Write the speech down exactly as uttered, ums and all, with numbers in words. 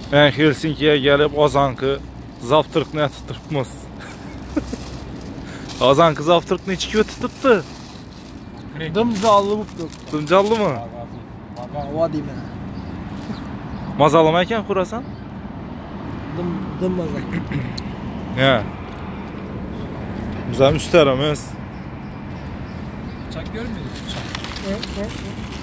Ben Helsinki'ye gelip Ozanki zavtırkını tutturmuş. Ozanki zavtırkını içki tutuptu. Dımcallı buptu. Dımcallı mı? Hava deyim. Mazalama ekan kurasan? Dım dım mazal. Ya. Biz hem üstelemez. Bıçak görmüyor musun? Bıçak.